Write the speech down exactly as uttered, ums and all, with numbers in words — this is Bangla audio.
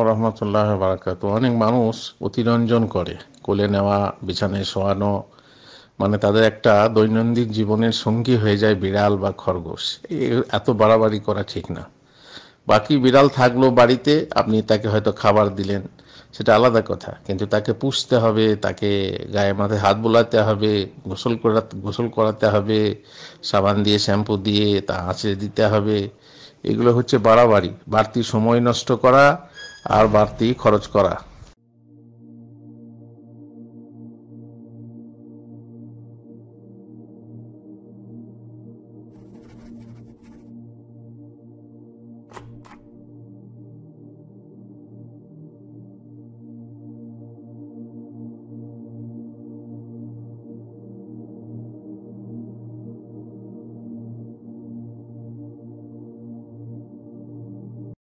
রহমতুল্লাহ বারাকাতু। অনেক মানুষ অতিরঞ্জন করে, কোলে নেওয়া, বিছানায় শোয়ানো, মানে তাদের একটা দৈনন্দিন জীবনের সঙ্গী হয়ে যায় বিড়াল বা খরগোশ। এ- এত বাড়াবাড়ি করা ঠিক না। বাকি বিড়াল থাকলো বাড়িতে, আপনি তাকে হয়তো খাবার দিলেন, সেটা আলাদা কথা, কিন্তু তাকে পুষতে হবে, তাকে গায়ে মাথায় হাত বোলাতে হবে, গোসল করা গোসল করাতে হবে, সাবান দিয়ে শ্যাম্পু দিয়ে তা আঁচড়ে দিতে হবে। এগুলো হচ্ছে বাড়াবাড়ি, বাড়তি সময় নষ্ট করা আর বাড়তি খরচ করা।